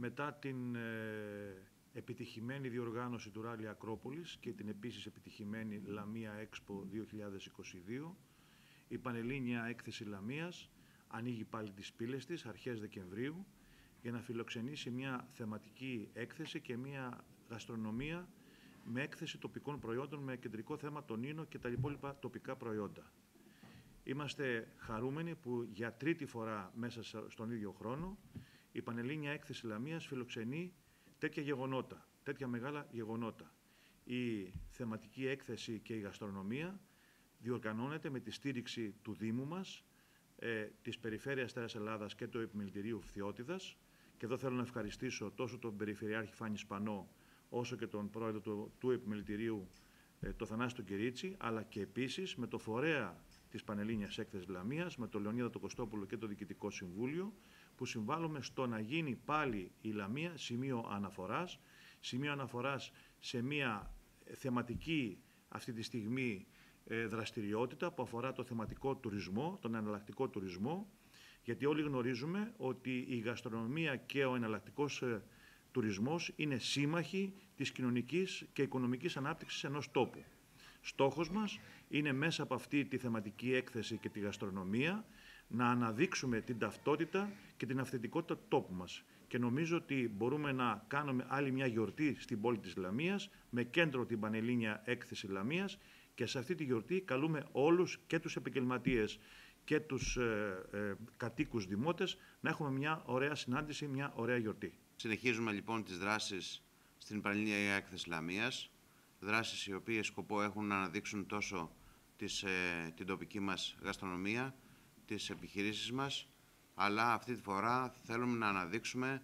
μετά την επιτυχημένη διοργάνωση του Ράλι Ακρόπολης και την επίσης επιτυχημένη Λαμία Expo 2022, η Πανελλήνια Έκθεση Λαμίας ανοίγει πάλι τις πύλες της αρχές Δεκεμβρίου για να φιλοξενήσει μια θεματική έκθεση και μια γαστρονομία με έκθεση τοπικών προϊόντων με κεντρικό θέμα τον ίνο και τα υπόλοιπα τοπικά προϊόντα. Είμαστε χαρούμενοι που για τρίτη φορά μέσα στον ίδιο χρόνο η Πανελλήνια Έκθεση Λαμίας φιλοξενεί τέτοια γεγονότα, τέτοια μεγάλα γεγονότα. Η θεματική έκθεση και η γαστρονομία διοργανώνεται με τη στήριξη του Δήμου μας, της Περιφέρειας Τέρας Ελλάδας και του Επιμελητηρίου Φθιώτιδας. Και εδώ θέλω να ευχαριστήσω τόσο τον Περιφερειάρχη Φάνη Σπανό, όσο και τον Πρόεδρο του Επιμελητηρίου, τον Θανάση τον Κυρίτσι, αλλά και επίσης με το φορέα της Πανελλήνιας Έκθεσης Λαμίας, με τον Λεωνίδα τον Κωστόπουλο και το Διοικητικό Συμβούλιο, που συμβάλλουμε στο να γίνει πάλι η Λαμία σημείο αναφοράς σε μια θεματική αυτή τη στιγμή δραστηριότητα που αφορά το θεματικό τουρισμό, τον εναλλακτικό τουρισμό, γιατί όλοι γνωρίζουμε ότι η γαστρονομία και ο εναλλακτικός τουρισμός είναι σύμμαχοι της κοινωνικής και οικονομικής ανάπτυξης ενός τόπου. Στόχος μας είναι μέσα από αυτή τη θεματική έκθεση και τη γαστρονομία να αναδείξουμε την ταυτότητα και την αυθεντικότητα του τόπου μας. Και νομίζω ότι μπορούμε να κάνουμε άλλη μια γιορτή στην πόλη της Λαμίας με κέντρο την Πανελλήνια Έκθεση Λαμίας και σε αυτή τη γιορτή καλούμε όλους και τους επαγγελματίες και τους κατοίκους δημότες να έχουμε μια ωραία συνάντηση, μια ωραία γιορτή. Συνεχίζουμε λοιπόν τις δράσεις στην Πανελλήνια Έκθεση Λαμίας, δράσεις οι οποίες σκοπό έχουν να αναδείξουν τόσο την τοπική μας γαστρονομία, τις επιχειρήσεις μας, αλλά αυτή τη φορά θέλουμε να αναδείξουμε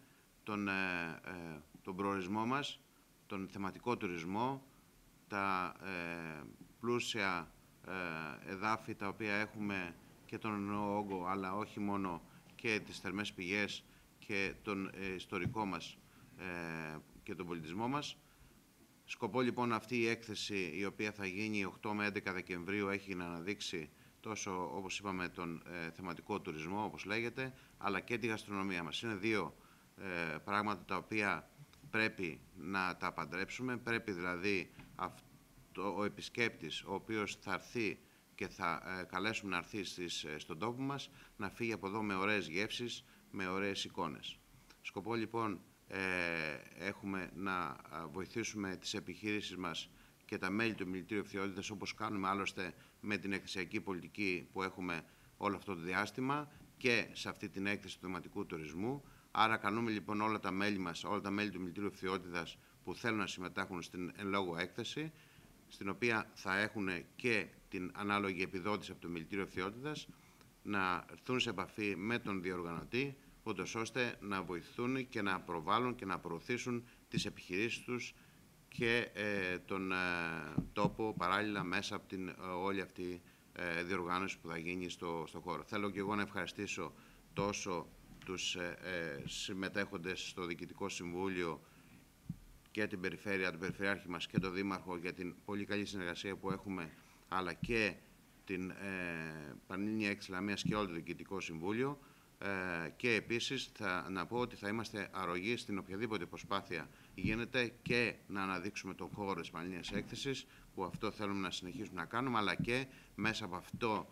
τον προορισμό μας, τον θεματικό τουρισμό, τα πλούσια εδάφη τα οποία έχουμε και τον όγκο, αλλά όχι μόνο, και τις θερμές πηγές και τον ιστορικό μας και τον πολιτισμό μας. Σκοπό λοιπόν αυτή η έκθεση, η οποία θα γίνει 8 με 11 Δεκεμβρίου, έχει να αναδείξει τόσο, όπως είπαμε, τον θεματικό τουρισμό, όπως λέγεται, αλλά και τη γαστρονομία μας. Είναι δύο πράγματα τα οποία πρέπει να τα παντρέψουμε. Πρέπει δηλαδή ο επισκέπτης, ο οποίος θα έρθει και θα καλέσουμε να έρθει στον τόπο μας, να φύγει από εδώ με ωραίες γεύσεις, με ωραίες εικόνες. Σκοπό λοιπόν έχουμε να βοηθήσουμε τις επιχείρησεις μας και τα μέλη του Επιμελητηρίου Φθιώτιδας, όπως κάνουμε άλλωστε με την εκθεσιακή πολιτική που έχουμε όλο αυτό το διάστημα και σε αυτή την έκθεση του θεματικού τουρισμού. Άρα καλούμε λοιπόν όλα τα μέλη μας, όλα τα μέλη του Επιμελητηρίου Φθιώτιδας που θέλουν να συμμετάχουν στην εν λόγω έκθεση, στην οποία θα έχουν και την ανάλογη επιδότηση από το Επιμελητήριο Φθιώτιδας, να έρθουν σε επαφή με τον διοργανωτή, ούτως ώστε να βοηθούν και να προβάλλουν και να προωθήσουν τις επιχειρήσεις τους και τον τόπο παράλληλα μέσα από την όλη αυτή διοργάνωση που θα γίνει στο χώρο. Θέλω και εγώ να ευχαριστήσω τόσο τους συμμετέχοντες στο Διοικητικό Συμβούλιο και την Περιφέρεια, τον Περιφερειάρχη μας και τον Δήμαρχο για την πολύ καλή συνεργασία που έχουμε, αλλά και την Πανελλήνια Έκθεση Λαμίας και όλο το Διοικητικό Συμβούλιο. Και επίσης να πω ότι θα είμαστε αρρωγοί στην οποιαδήποτε προσπάθεια γίνεται και να αναδείξουμε τον χώρο της Πανελλήνιας Έκθεσης, που αυτό θέλουμε να συνεχίσουμε να κάνουμε, αλλά και μέσα από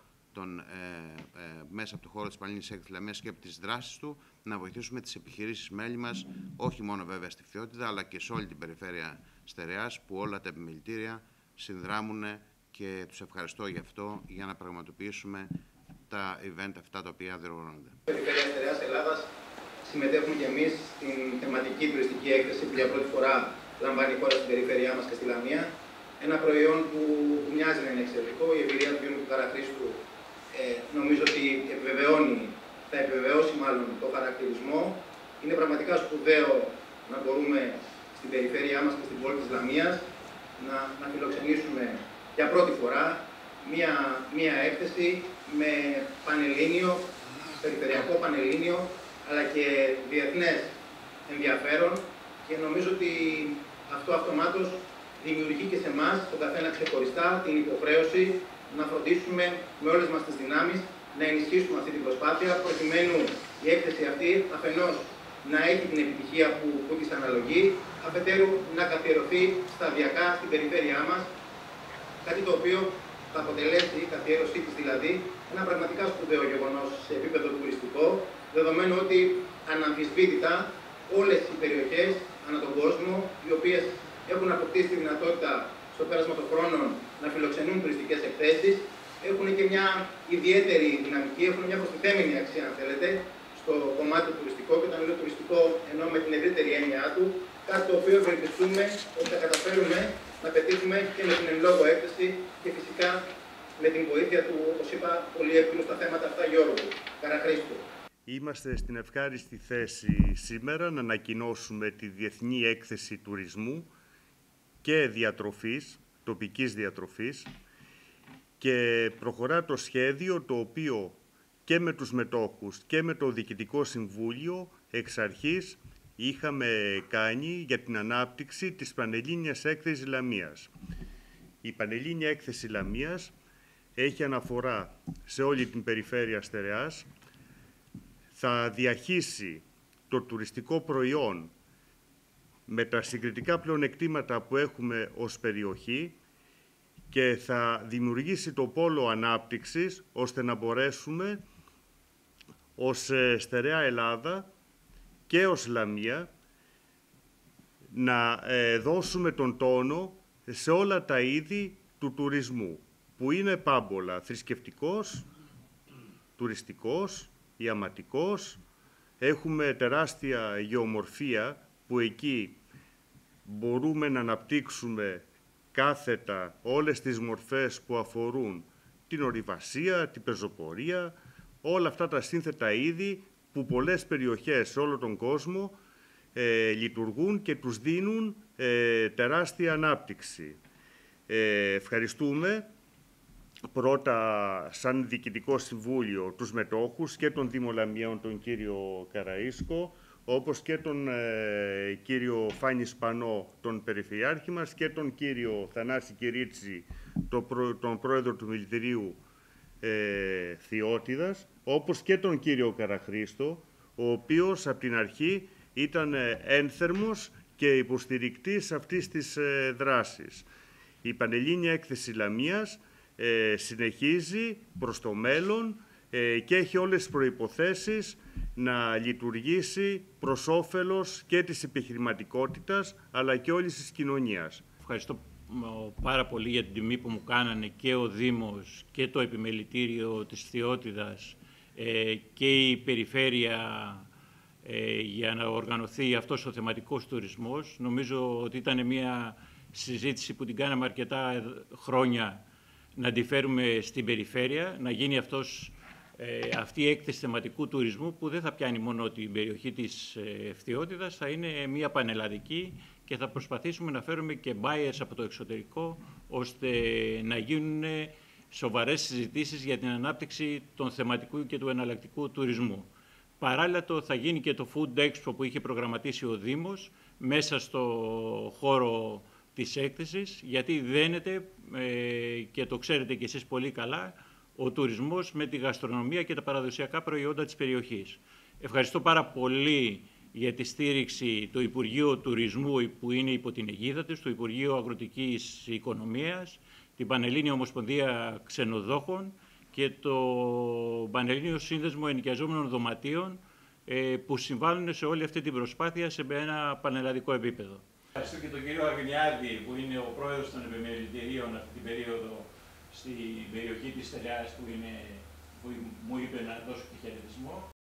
μέσα από το χώρο της Πανελλήνιας Έκθεσης Λαμίας και από τις δράσεις του να βοηθήσουμε τις επιχειρήσεις μέλη μας, όχι μόνο βέβαια στη Φθιώτιδα, αλλά και σε όλη την περιφέρεια Στερεάς, που όλα τα επιμελητήρια συνδράμουν και τους ευχαριστώ γι' αυτό, για να πραγματοποιήσουμε τα event αυτά τα οποία διοργανώνονται. Στην Περιφέρεια Στερεάς Ελλάδας συμμετέχουμε και εμείς στην θεματική τουριστική έκθεση που για πρώτη φορά λαμβάνει η χώρα στην περιφέρειά μας και στη Λαμία. Ένα προϊόν που μοιάζει να είναι εξαιρετικό. Η εμπειρία του Γιώργου Καραχρήστου νομίζω ότι θα επιβεβαιώσει μάλλον το χαρακτηρισμό. Είναι πραγματικά σπουδαίο να μπορούμε στην περιφέρειά μας και στην πόλη της Λαμίας να φιλοξενήσουμε για πρώτη φορά μία έκθεση με πανελλήνιο, περιφερειακό πανελλήνιο, αλλά και διεθνές ενδιαφέρον, και νομίζω ότι αυτό αυτομάτως δημιουργεί και σε εμάς, τον καθένα ξεχωριστά, την υποχρέωση να φροντίσουμε με όλες μας τις δυνάμεις να ενισχύσουμε αυτή την προσπάθεια, προκειμένου η έκθεση αυτή αφενός να έχει την επιτυχία που της αναλογεί, αφετέρου να καθιερωθεί σταδιακά στην περιφέρειά μας, κάτι το οποίο θα αποτελέσει, η καθιέρωσή της δηλαδή, ένα πραγματικά σπουδαίο γεγονός σε επίπεδο τουριστικό, δεδομένου ότι αναμφισβήτητα όλες οι περιοχές ανά τον κόσμο, οι οποίες έχουν αποκτήσει τη δυνατότητα στο πέρασμα των χρόνων να φιλοξενούν τουριστικές εκθέσεις, έχουν και μια ιδιαίτερη δυναμική, έχουν μια προστιθέμενη αξία, αν θέλετε, στο κομμάτι του τουριστικό, και όταν λέω τουριστικό εννοώ με την ευρύτερη έννοια του, κάτι το οποίο ευελπιστούμε ότι θα καταφέρουμε να πετύχουμε και με την εν λόγω έκθεση και φυσικά με την βοήθεια του, όπως είπα, πολύ εύκολου στα θέματα αυτά, Γιώργου Καραχρήστου. Είμαστε στην ευχάριστη θέση σήμερα να ανακοινώσουμε τη Διεθνή Έκθεση Τουρισμού και Διατροφής, τοπικής διατροφής, και προχωρά το σχέδιο το οποίο και με τους μετόχους και με το Διοικητικό Συμβούλιο εξ αρχής είχαμε κάνει για την ανάπτυξη της Πανελλήνιας Έκθεσης Λαμίας. Η Πανελλήνια Έκθεση Λαμίας έχει αναφορά σε όλη την περιφέρεια Στερεάς, θα διαχύσει το τουριστικό προϊόν με τα συγκριτικά πλεονεκτήματα που έχουμε ως περιοχή και θα δημιουργήσει το πόλο ανάπτυξης ώστε να μπορέσουμε ως Στερεά Ελλάδα και ως Λαμία να δώσουμε τον τόνο σε όλα τα είδη του τουρισμού, που είναι πάμπολα, θρησκευτικός, τουριστικός, ιαματικός. Έχουμε τεράστια γεωμορφία που εκεί μπορούμε να αναπτύξουμε κάθετα όλες τις μορφές που αφορούν την ορειβασία, την πεζοπορία, όλα αυτά τα σύνθετα είδη που πολλές περιοχές σε όλο τον κόσμο λειτουργούν και τους δίνουν τεράστια ανάπτυξη. Ευχαριστούμε πρώτα σαν Διοικητικό Συμβούλιο τους μετόχους και τον Δήμο Λαμιαίων, τον κύριο Καραΐσκο, όπως και τον κύριο Φάνη Σπανό, τον Περιφερειάρχη μας, και τον κύριο Θανάση Κυρίτσι, τον πρόεδρο του Μιλητηρίου Θειότιδας, όπως και τον κύριο Καραχρήστο, ο οποίος από την αρχή ήταν ένθερμος και υποστηρικτής αυτής της δράσης. Η Πανελλήνια Έκθεση Λαμίας συνεχίζει προς το μέλλον και έχει όλες τις προϋποθέσεις να λειτουργήσει προς όφελος και της επιχειρηματικότητας αλλά και όλης της κοινωνίας. Ευχαριστώ πάρα πολύ για την τιμή που μου κάνανε και ο Δήμος και το Επιμελητήριο της Θειότιδας και η Περιφέρεια για να οργανωθεί αυτός ο θεματικός τουρισμός. Νομίζω ότι ήταν μια συζήτηση που την κάναμε αρκετά χρόνια να τη φέρουμε στην περιφέρεια, να γίνει αυτή η έκθεση θεματικού τουρισμού που δεν θα πιάνει μόνο την περιοχή της Θειότιδας, θα είναι μια πανελλαδική και θα προσπαθήσουμε να φέρουμε και buyers από το εξωτερικό, ώστε να γίνουν σοβαρές συζητήσεις για την ανάπτυξη των θεματικού και του εναλλακτικού τουρισμού. Παράλληλα θα γίνει και το Food Expo που είχε προγραμματίσει ο Δήμος μέσα στο χώρο της έκθεσης, γιατί δένεται, και το ξέρετε κι εσείς πολύ καλά, ο τουρισμός με τη γαστρονομία και τα παραδοσιακά προϊόντα της περιοχής. Ευχαριστώ πάρα πολύ για τη στήριξη το Υπουργείο Τουρισμού που είναι υπό την αιγίδα της, το Υπουργείο Αγροτικής Οικονομίας, την Πανελλήνια Ομοσπονδία Ξενοδόχων και το Πανελλήνιο Σύνδεσμο Ενοικιαζόμενων Δωματίων που συμβάλλουν σε όλη αυτή την προσπάθεια σε ένα πανελλαδικό επίπεδο. Ευχαριστώ και τον κύριο Αγνιάδη που είναι ο πρόεδρος των επιμελητηρίων αυτή την περίοδο στην περιοχή της Στερεάς που μου είπε να δώσω και χαιρετισμό.